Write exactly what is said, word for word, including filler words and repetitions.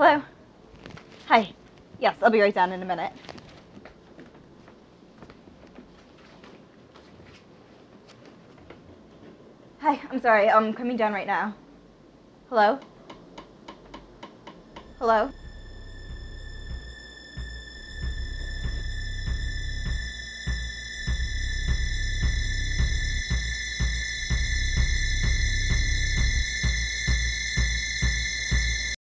Hello? Hi. Yes, I'll be right down in a minute. Hi, I'm sorry, I'm coming down right now. Hello? Hello?